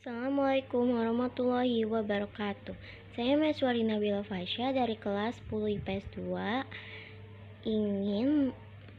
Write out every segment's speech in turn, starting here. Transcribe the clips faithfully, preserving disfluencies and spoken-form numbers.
Assalamualaikum warahmatullahi wabarakatuh. Saya Meswari Nabila Fasya dari kelas sepuluh I P S dua ingin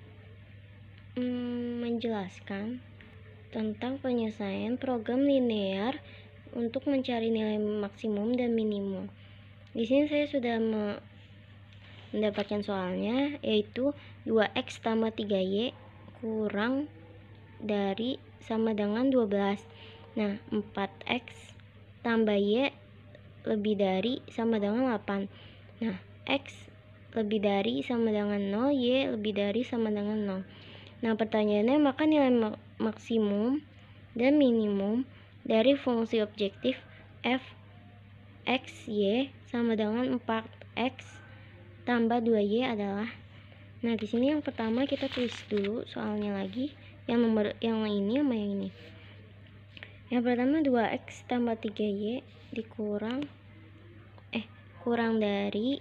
mm, menjelaskan tentang penyelesaian program linear untuk mencari nilai maksimum dan minimum. Di sini saya sudah me mendapatkan soalnya, yaitu dua x tambah tiga y kurang dari sama dengan dua belas. Nah, empat x tambah y lebih dari sama dengan delapan. Nah, x lebih dari sama dengan nol, y lebih dari sama dengan nol. Nah, pertanyaannya, maka nilai maksimum dan minimum dari fungsi objektif f x y sama dengan empat x tambah dua y adalah. Nah, di sini yang pertama kita tulis dulu soalnya lagi, yang nomor yang ini sama yang ini. Yang pertama dua x tambah tiga y dikurang eh kurang dari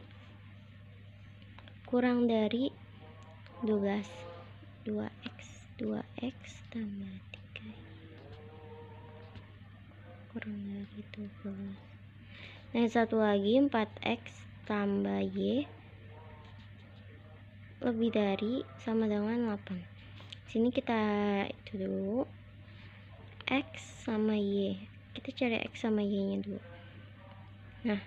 kurang dari dua belas. dua x dua x tambah tiga y kurang dari dua belas. Nah, satu lagi empat x tambah y lebih dari sama dengan delapan. Sini kita itu dulu x sama y, kita cari x sama y nya dulu. Nah,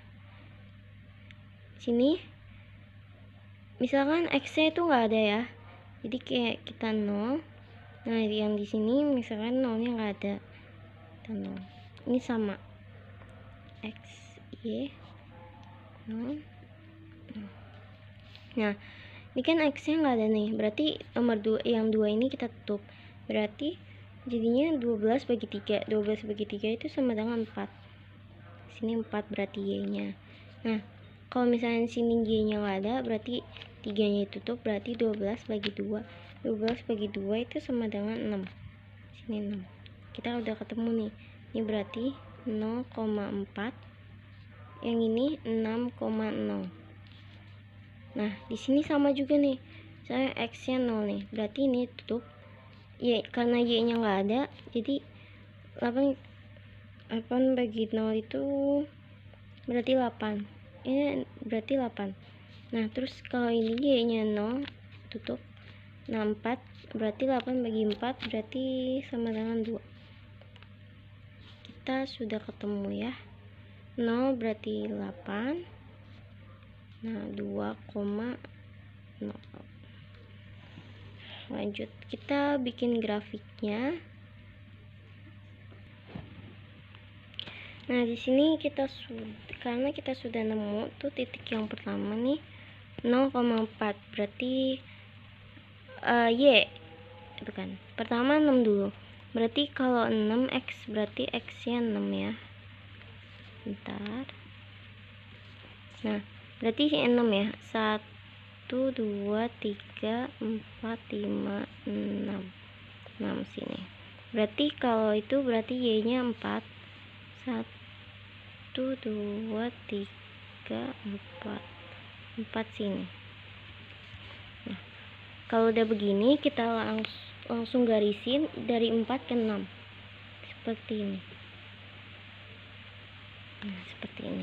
sini misalkan x nya itu nggak ada ya, jadi kayak kita nol. Nah, yang di sini misalkan nolnya nggak ada, kita nol. Ini sama x y nol. Nah, ini kan x nya nggak ada nih, berarti nomor dua, yang dua ini kita tutup, berarti jadinya dua belas bagi tiga. dua belas bagi tiga itu sama dengan empat. Sini empat berarti y nya. Nah, kalau misalnya sini y nya nggak ada, berarti tiga nya ditutup, berarti dua belas bagi dua. dua belas bagi dua itu sama dengan enam. Sini enam. Kita udah ketemu nih. Ini berarti nol koma empat. Yang ini enam koma nol. Nah, di sini sama juga nih. Saya x nya nol nih. Berarti ini tutup. Y, karena y nya nggak ada, jadi delapan, delapan bagi nol itu berarti delapan. Ini berarti delapan. Nah, terus kalau ini y nya nol, tutup. Nah, empat berarti delapan bagi empat berarti sama dengan dua. Kita sudah ketemu ya. nol berarti delapan. Nah, dua koma nol. Lanjut, kita bikin grafiknya. Nah, di sini kita sudah, karena kita sudah nemu tuh titik yang pertama nih nol koma empat, berarti uh, y itu kan. Pertama enam dulu. Berarti kalau enam x berarti x-nya enam ya. Bentar. Nah, berarti enam ya. satu dua tiga empat lima enam. enam sini. Berarti kalau itu berarti y-nya empat. satu dua tiga empat. empat sini. Nah, kalau udah begini kita langsung langsung garisin dari empat ke enam. Seperti ini. Nah, seperti ini.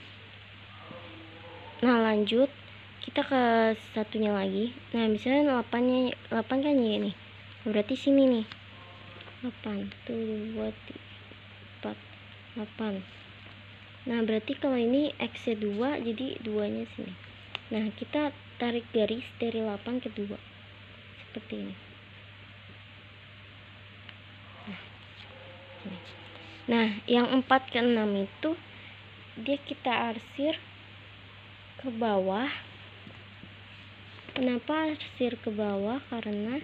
Nah, lanjut kita ke satunya lagi. Nah, misalnya delapan-nya, delapan kan y nih. Berarti sini nih. delapan. satu dua tiga empat delapan. Nah, berarti kalau ini x-nya dua, jadi dua-nya sini. Nah, kita tarik garis dari delapan ke dua. Seperti ini. Nah, ini. Nah, yang empat ke enam itu dia kita arsir ke bawah. Kenapa arsir ke bawah? Karena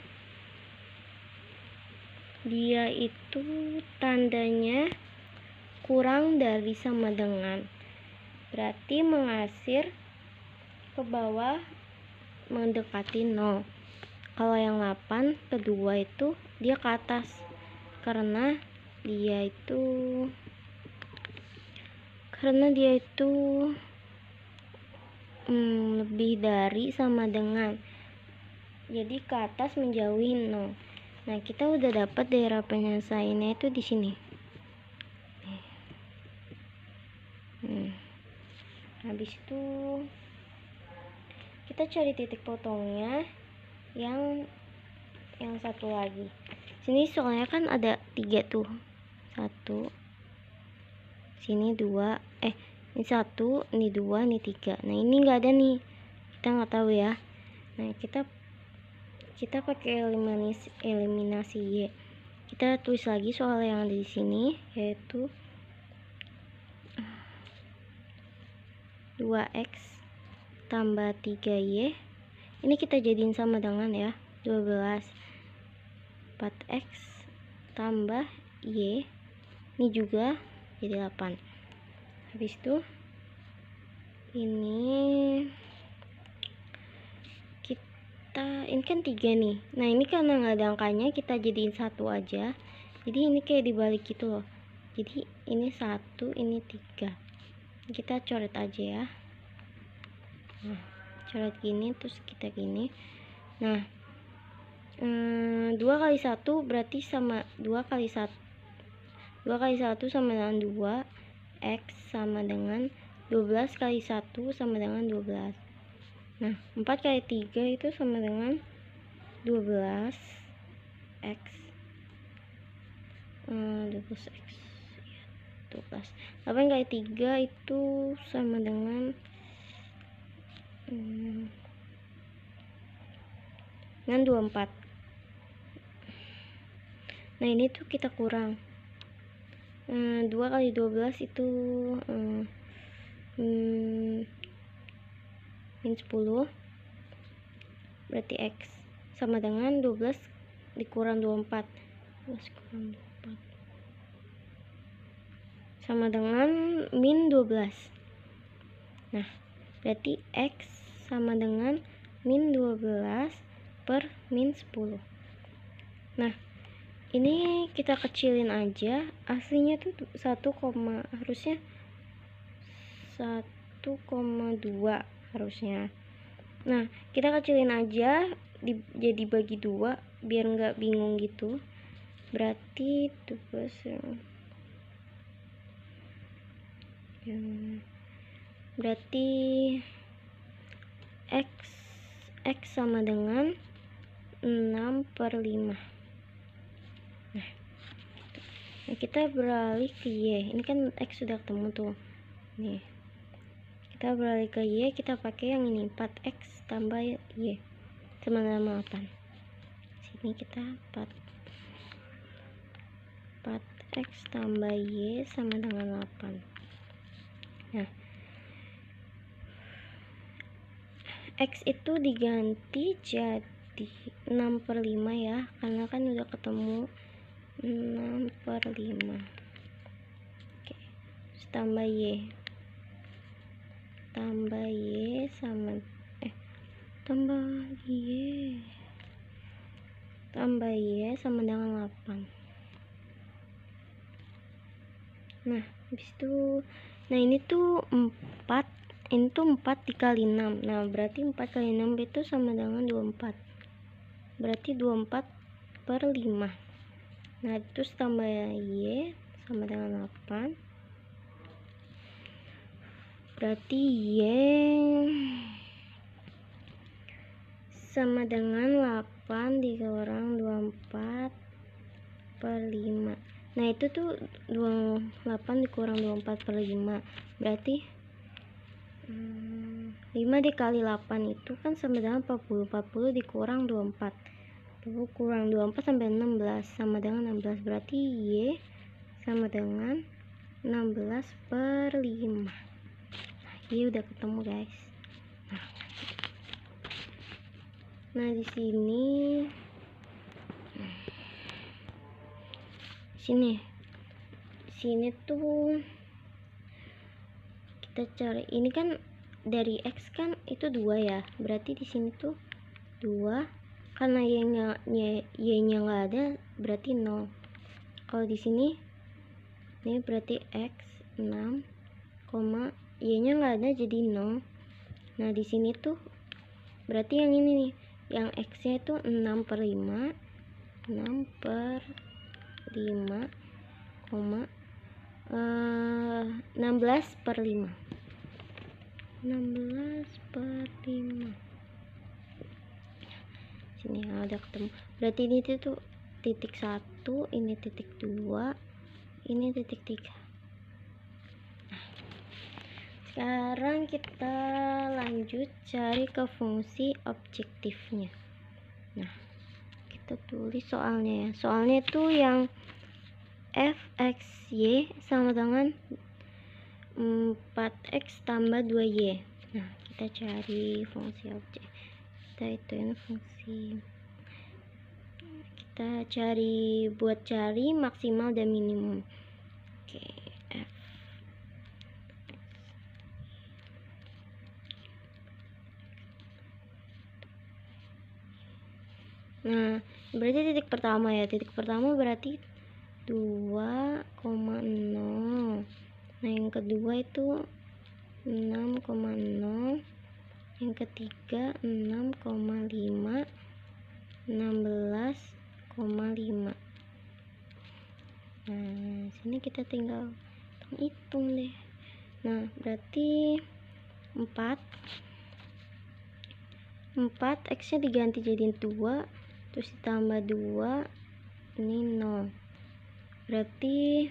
dia itu tandanya kurang dari sama dengan, berarti mengarsir ke bawah mendekati nol. Kalau yang delapan kedua itu dia ke atas, karena dia itu karena dia itu hmm, lebih dari sama dengan, jadi ke atas menjauhi nol. Nah, kita udah dapat daerah penyelesaiannya itu di sini. Habis itu kita cari titik potongnya yang yang satu lagi. Sini soalnya kan ada tiga tuh, satu, sini dua, eh ini satu, ini dua, ini tiga. Nah ini nggak ada nih, kita nggak tahu ya. Nah kita kita pakai eliminasi eliminasi Y. Kita tulis lagi soal yang di sini, yaitu dua X tambah tiga Y. Ini kita jadiin sama dengan ya, dua belas. empat X tambah Y. Ini juga jadi delapan. Habis itu ini kita, ini kan tiga nih. Nah ini karena nggak ada angkanya, kita jadiin satu aja. Jadi ini kayak dibalik gitu loh. Jadi ini satu, ini tiga. Kita coret aja ya. Nah, coret gini, terus kita gini. Nah, hmm, dua kali satu berarti sama dua kali satu. dua kali satu sama dengan dua. X sama dengan dua belas kali satu sama dengan dua belas. Nah, empat kali tiga itu sama dengan dua belas X. Hmm, dua belas X. dua belas. delapan kali tiga itu sama dengan hmm, dengan dua puluh empat. Nah, ini tuh kita kurang. Hmm, dua kali dua belas itu hmm, hmm, min sepuluh. Berarti X sama dengan dua belas dikurang dua puluh empat. dua belas kurang dua puluh empat sama dengan min dua belas. Nah, berarti X sama dengan min dua belas per min sepuluh. Nah, ini kita kecilin aja. Aslinya tuh satu, harusnya satu koma dua harusnya. Nah, kita kecilin aja di, jadi bagi dua biar nggak bingung gitu. Berarti tuh yang berarti X X sama dengan enam per lima. Nah, nah kita beralih ke Y. Ini kan X sudah ketemu tuh. Nih, kita beralih ke Y, kita pakai yang ini, empat X tambah Y sama dengan delapan. Sini kita empat X tambah Y sama dengan delapan. Nah, X itu diganti jadi enam per lima ya, karena kan udah ketemu enam per lima. Oke, terus tambah Y. Tambah Y sama eh tambah Y. Tambah Y sama dengan delapan. Nah, habis itu nah ini tuh empat, ini tuh empat dikali enam. Nah, berarti empat kali enam itu sama dengan dua puluh empat. Berarti dua puluh empat per lima. Nah, terus tambah Y sama dengan delapan. Berarti Y sama dengan delapan dikurang dua puluh empat per lima. Nah, itu tuh dua puluh delapan dikurang dua puluh empat per lima. Berarti hmm, lima dikali delapan itu kan sama dengan empat puluh. empat puluh dikurang dua puluh empat. dua puluh kurang dua puluh empat sampai enam belas sama dengan enam belas. Berarti Y sama dengan enam belas per lima. Nah, Y udah ketemu, guys. Nah, nah di sini sini sini tuh kita cari, ini kan dari X kan itu dua ya, berarti di sini tuh dua, karena Y nya Y nya nggak ada berarti nol. Kalau di sini ini berarti X enam, Y nya nggak ada jadi nol. Nah, di sini tuh berarti yang ini nih, yang X nya itu enam per lima, enam per lima, koma, eh, enam belas per lima. enam belas per lima. Sini ada ketemu. Berarti ini tuh titik satu, ini titik dua, ini titik tiga. Nah, sekarang kita lanjut cari ke fungsi objektifnya. Nah, kita tulis soalnya ya. Soalnya itu yang f(x,y) sama dengan empat x tambah dua y. Nah, kita cari fungsi objek. Kita ituin fungsi. Kita cari buat cari maksimal dan minimum. Oke, f. Nah, berarti titik pertama ya. Titik pertama berarti dua koma nol. Nah, yang kedua itu enam koma nol. Yang ketiga enam koma lima. enam belas koma lima. Nah, sini kita tinggal hitung deh. Nah, berarti empat. empat x-nya diganti jadi dua, terus ditambah dua, ini nol. Berarti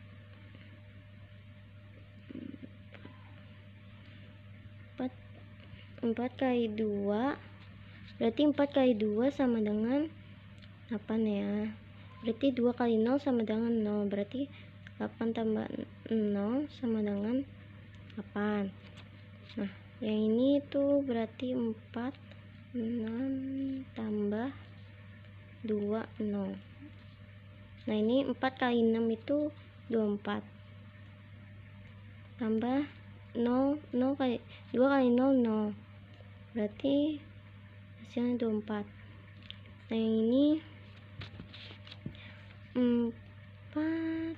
empat empat kali dua, berarti empat kali dua sama dengan delapan ya. Berarti dua kali nol sama dengan nol. Berarti delapan tambah nol sama dengan delapan. Nah, yang ini tuh berarti empat, enam tambah dua, nol. Nah, ini empat kali enam itu dua puluh empat. Tambah nol, nol kali dua kali nol, nol. Berarti hasilnya dua puluh empat. Nah, yang ini empat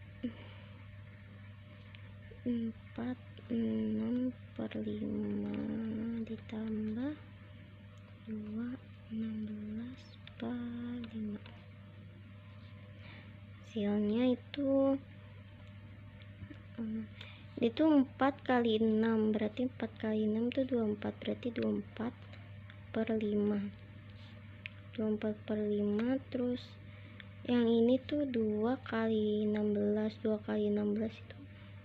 empat enam per lima ditambah dua, enam belas per lima. Hasilnya itu um, itu empat kali enam, berarti empat kali enam itu dua puluh empat, berarti dua puluh empat per lima. dua puluh empat per lima, terus yang ini tuh dua kali enam belas, dua kali enam belas itu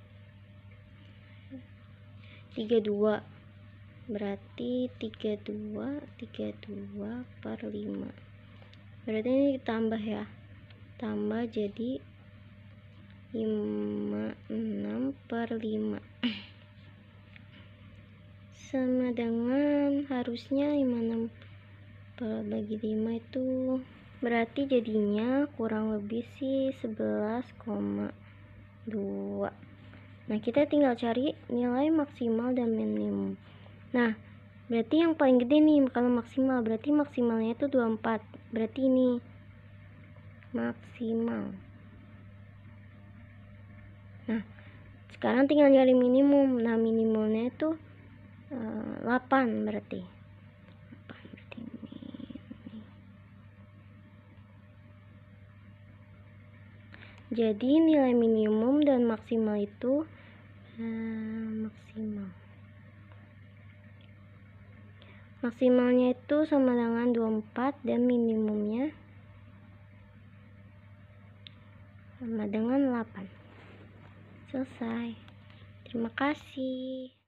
tiga puluh dua. Berarti tiga puluh dua, tiga puluh dua per lima. Berarti ini ditambah ya. Tambah jadi lima puluh enam per lima. Sama dengan harusnya lima puluh enam per bagi lima itu berarti jadinya kurang lebih sih sebelas koma dua. Nah, kita tinggal cari nilai maksimal dan minimum. Nah, berarti yang paling gede nih kalau maksimal, berarti maksimalnya itu dua puluh empat. Berarti ini maksimal. Nah, sekarang tinggal nyari minimum. Nah, minimumnya itu uh, delapan berarti. delapan berarti ini. Jadi nilai minimum dan maksimal itu uh, maksimal. Maksimalnya itu sama dengan dua puluh empat dan minimumnya sama dengan delapan. Selesai. Terima kasih.